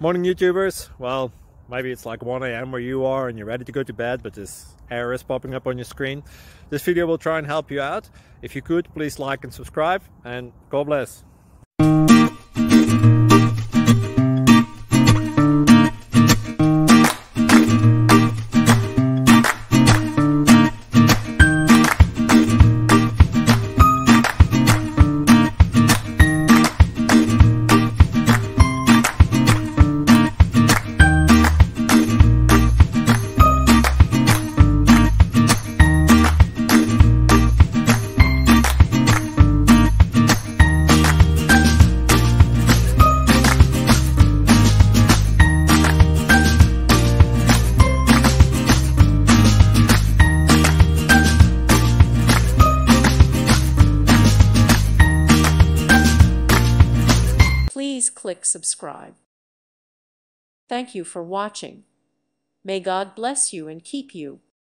Morning YouTubers. Well, maybe it's like 1 a.m. where you are and you're ready to go to bed, but this error is popping up on your screen. This video will try and help you out. If you could, please like and subscribe, and God bless. Please click subscribe. Thank you for watching. May God bless you and keep you.